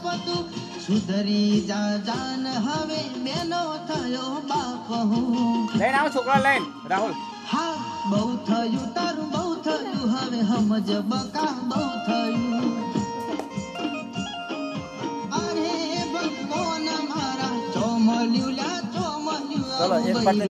બધું સુધરી જા જાન હવે બેનો થયો બાપ હું લઈને આવો છોકરા લઈને રાહુલ હા બહુ થયું તારું બહુ થયું હવે સમજ બકા બહુ થયું અરે ભગવાન મારા ચોમલ્યું લા ચોમલ્યું